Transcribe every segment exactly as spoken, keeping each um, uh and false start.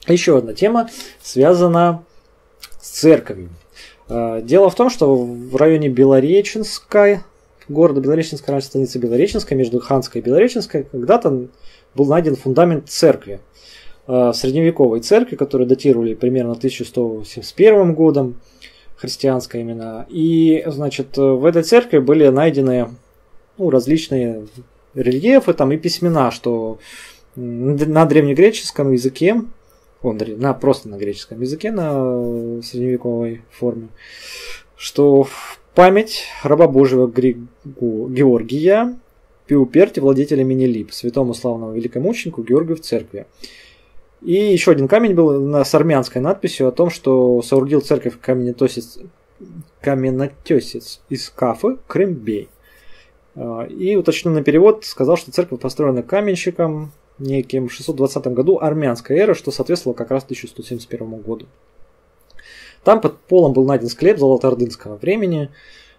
Еще одна тема связана с церковью. Дело в том, что в районе Белореченска, города Белореченска, раньше станица Белореченска, между Ханской и Белореченской, когда-то был найден фундамент церкви. Средневековой церкви, которую датировали примерно тысяча сто семьдесят первым годом, христианской именно. И, значит, в этой церкви были найдены ну, различные рельефы там, и письмена, что на древнегреческом языке, он, на, просто на греческом языке, на средневековой форме, что в память раба Божьего Георгия Пиуперти, владетеля Менелип, святому славному великомученику Георгию в церкви. И еще один камень был с армянской надписью о том, что соорудил церковь каменотесец, каменотесец из Кафы Крымбей. И уточненный перевод сказал, что церковь построена каменщиком неким в шестьсот двадцатом году армянской эры, что соответствовало как раз тысяча сто семьдесят первому году. Там под полом был найден склеп золотоордынского времени,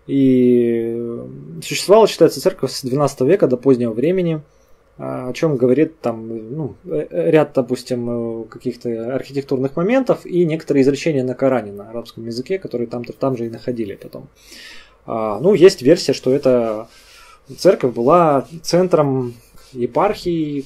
и существовала, считается, церковь с двенадцатого века до позднего времени, о чем говорит там ну, ряд, допустим, каких-то архитектурных моментов и некоторые изречения на Коране на арабском языке, которые там, там же и находили потом. Ну, есть версия, что эта церковь была центром епархии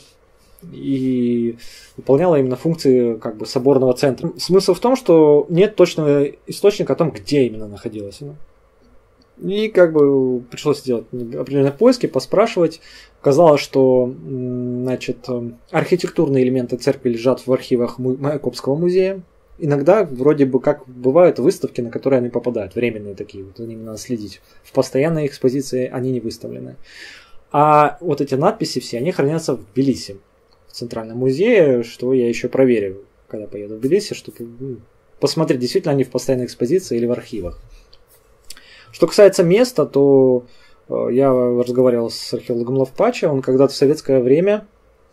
и выполняла именно функции как бы соборного центра. Смысл в том, что нет точного источника о том, где именно находилась она. И как бы пришлось сделать определенные поиски, поспрашивать. Оказалось, что значит, архитектурные элементы церкви лежат в архивах Майкопского музея. Иногда вроде бы как бывают выставки, на которые они попадают, временные такие, вот за ними надо следить. В постоянной экспозиции они не выставлены. А вот эти надписи все, они хранятся в Тбилиси, в Центральном музее, что я еще проверю, когда поеду в Тбилиси, чтобы ну, посмотреть, действительно они в постоянной экспозиции или в архивах. Что касается места, то э, я разговаривал с археологом Ловпача, он когда-то в советское время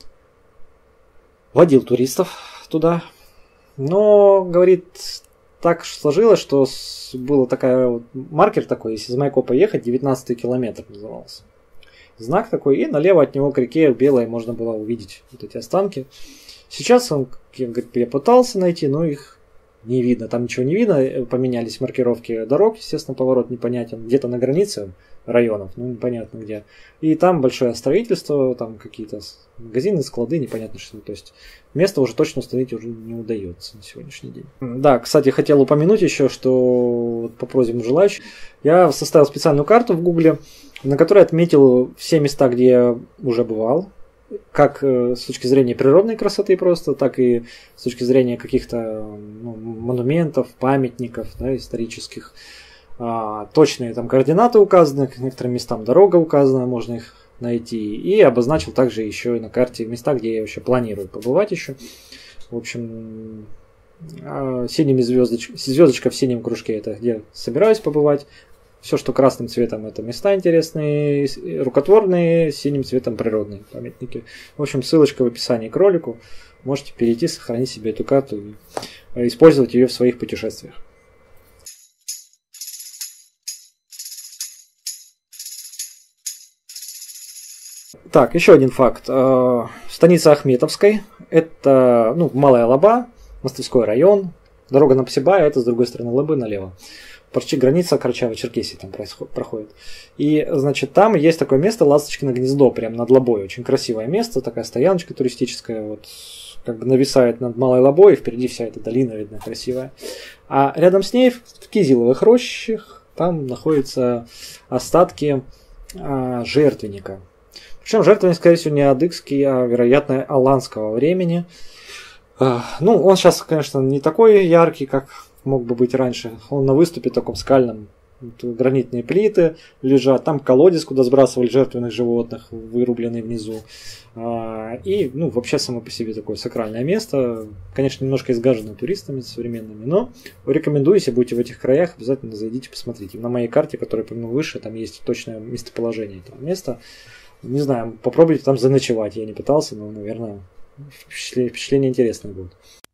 водил туристов туда, но, говорит, так сложилось, что был такая вот, маркер такой, если из Майкопа ехать, девятнадцатый километр назывался. Знак такой, и налево от него к реке Белой можно было увидеть вот эти останки. Сейчас он, говорит, я пытался найти, но их не видно, там ничего не видно, поменялись маркировки дорог, естественно, поворот непонятен, где-то на границе районов, ну непонятно где. И там большое строительство, там какие-то магазины, склады, непонятно что. То есть место уже точно установить уже не удается на сегодняшний день. Да, кстати, хотел упомянуть еще, что по просьбам желающих я составил специальную карту в Гугле, на которой отметил все места, где я уже бывал, как с точки зрения природной красоты просто, так и с точки зрения каких-то ну, монументов, памятников, да, исторических. А, точные там координаты указаны, к некоторым местам дорога указана, можно их найти. И обозначил также еще и на карте места, где я еще планирую побывать еще. В общем, синими звездоч... звездочка в синем кружке это где собираюсь побывать. Все, что красным цветом, это места интересные, рукотворные, синим цветом природные памятники. В общем, ссылочка в описании к ролику. Можете перейти, сохранить себе эту карту и использовать ее в своих путешествиях. Так, еще один факт. Станица Ахметовской. Это ну, Малая Лаба, Мостовской район. Дорога на Псибая, это с другой стороны Лабы налево. Почти граница Карачаево-Черкесии там проходит. И, значит, там есть такое место, Ласточкино гнездо, прям над Лабой. Очень красивое место, такая стояночка туристическая, вот, как бы нависает над Малой Лабой, и впереди вся эта долина видна красивая. А рядом с ней, в Кизиловых рощах, там находятся остатки а, жертвенника. Причем жертвенник, скорее всего, не адыгский, а, вероятно, аланского времени. А, ну, он сейчас, конечно, не такой яркий, как мог бы быть раньше. Он на выступе таком скальном. Тут гранитные плиты лежат. Там колодец, куда сбрасывали жертвенных животных, вырубленный внизу. И, ну, вообще само по себе такое сакральное место. Конечно, немножко изгажено туристами современными, но рекомендую, если будете в этих краях, обязательно зайдите, посмотрите. На моей карте, которую я упомянул выше, там есть точное местоположение этого места. Не знаю, попробуйте там заночевать. Я не пытался, но, наверное, впечатления, впечатления интересные будут.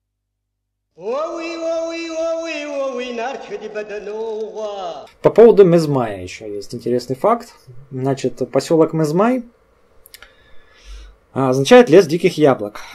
По поводу Мезмая еще есть интересный факт. Значит, поселок Мезмай означает лес диких яблок.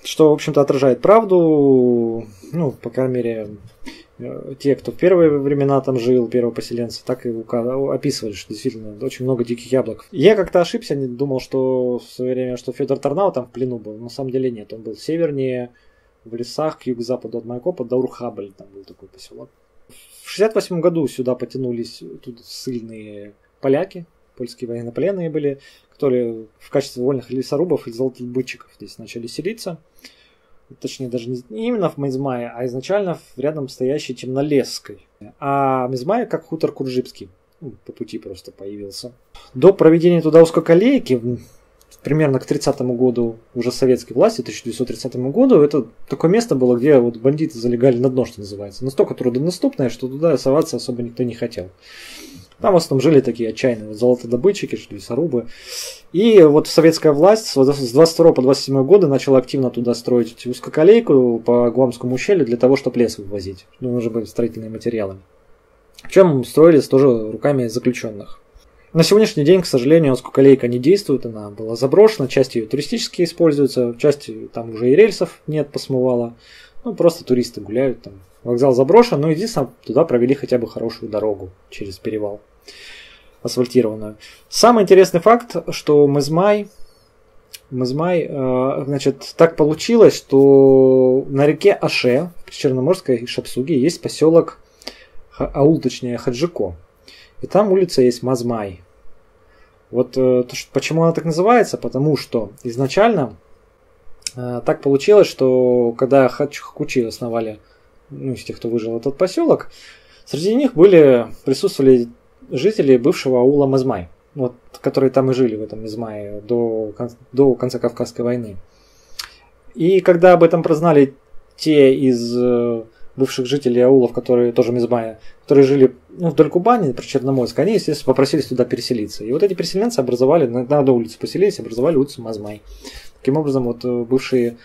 что, в общем-то, отражает правду, ну, по крайней мере, те, кто в первые времена там жил, первопоселенцы, так и описывали, что действительно очень много диких яблок. Я как-то ошибся, думал, что в свое время, что Федор Тарнау там в плену был. На самом деле нет, он был севернее, в лесах, к юго-западу от Майкопа, Даурхабль, там был такой поселок. В шестьдесят восьмом году сюда потянулись тут ссыльные поляки, польские военнопленные были, которые в качестве вольных лесорубов и золотодобытчиков здесь начали селиться. Точнее, даже не именно в Мизмае, а изначально в рядом стоящей Темнолесской. А Мизмай как хутор Куржипский. Ну, по пути просто появился. До проведения туда узкоколейки, примерно к тридцатому году уже советской власти, тысяча девятьсот тридцатому году, это такое место было, где вот бандиты залегали на дно, что называется. Настолько труднодоступное, что туда соваться особо никто не хотел. Там в основном жили такие отчаянные золотодобытчики, лесорубы. И вот советская власть с двадцать второго по двадцать седьмой годы начала активно туда строить узкоколейку по Гуамскому ущелью для того, чтобы лес вывозить. Ну, нужны были строительные материалы. Причем строились тоже руками заключенных. На сегодняшний день, к сожалению, узкоколейка не действует, она была заброшена, часть ее туристически используется, часть там уже и рельсов нет, посмывала. Ну, просто туристы гуляют там. Вокзал заброшен, но единственное, туда провели хотя бы хорошую дорогу через перевал асфальтированную. Самый интересный факт, что Мизмай, Мизмай, э, значит, так получилось, что на реке Аше, в Черноморской Шапсуге, есть поселок, аул, точнее, Хаджико. И там улица есть Мазмай. Вот э, то, что, почему она так называется? Потому что изначально э, так получилось, что когда хакучи основали, ну, из тех, кто выжил этот поселок, среди них были, присутствовали жители бывшего аула Мазмай, вот, которые там и жили в этом Мазмае до, до конца Кавказской войны. И когда об этом прознали те из бывших жителей аулов, которые тоже Мизмая, которые жили, ну, вдоль Кубани, при Черноморске, они, естественно, попросились туда переселиться. И вот эти переселенцы образовали, на, на одну улицу поселились, образовали улицу Мазмай. Таким образом, вот бывшие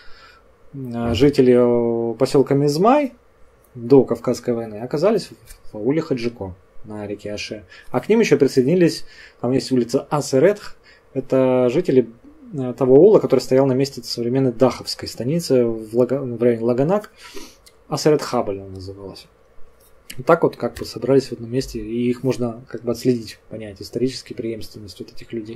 жители поселка Мизмай до Кавказской войны оказались в ауле Хаджико на реке Аше. А к ним еще присоединились, там есть улица Асеретх, это жители того аула, который стоял на месте современной Даховской станицы в, Лага, в районе Лаганак. Асеретхабль она называлась. Вот так вот как бы собрались в одном месте, и их можно как бы отследить, понять исторически преемственность вот этих людей.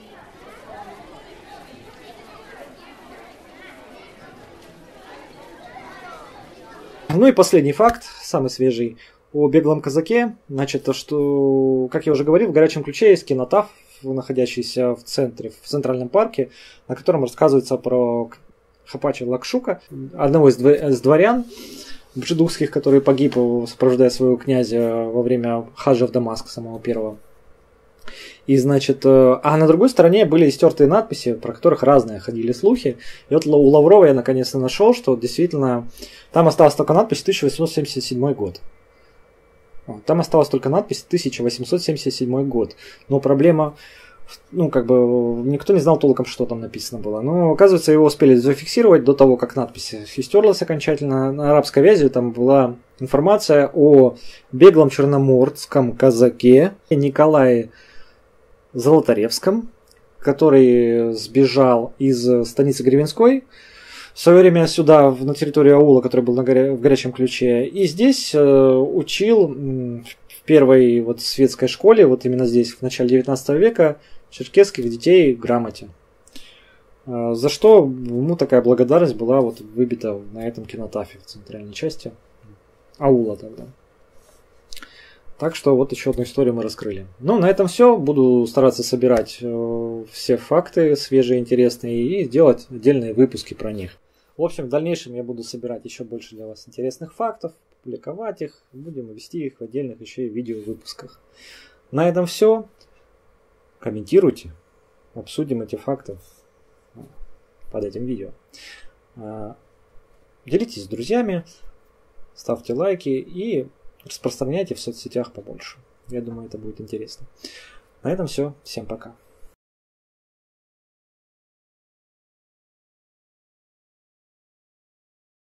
Ну и последний факт, самый свежий, о беглом казаке. Значит, то, что, как я уже говорил, в горячем ключе есть кинотаф, находящийся в центре, в Центральном парке, на котором рассказывается про Хапача Лакшука, одного из дворян бжедухских, который погиб, сопровождая своего князя во время хаджа в Дамаск, самого первого. И, значит, а на другой стороне были истертые надписи, про которых разные ходили слухи. И вот у Лаврова я наконец-то нашел, что действительно там осталась только надпись тысяча восемьсот семьдесят седьмой год. Там осталась только надпись тысяча восемьсот семьдесят седьмой год. Но проблема, ну, как бы, никто не знал толком, что там написано было. Но, оказывается, его успели зафиксировать до того, как надпись истерлась окончательно. На арабской вязи там была информация о беглом черноморском казаке Николае Золотаревском, который сбежал из станицы Гребенской в свое время сюда, на территорию аула, который был на горя... в горячем ключе. И здесь э, учил в первой вот светской школе, вот именно здесь, в начале девятнадцатого века, черкесских детей грамоте. Э, за что ему такая благодарность была вот выбита на этом кинотафе в центральной части аула тогда. Так что вот еще одну историю мы раскрыли. Ну, на этом все. Буду стараться собирать э, все факты свежие, интересные и делать отдельные выпуски про них. В общем, в дальнейшем я буду собирать еще больше для вас интересных фактов, публиковать их, будем вести их в отдельных еще и видео-выпусках. На этом все. Комментируйте, обсудим эти факты под этим видео. Делитесь с друзьями, ставьте лайки и распространяйте в соцсетях побольше. Я думаю, это будет интересно. На этом все. Всем пока.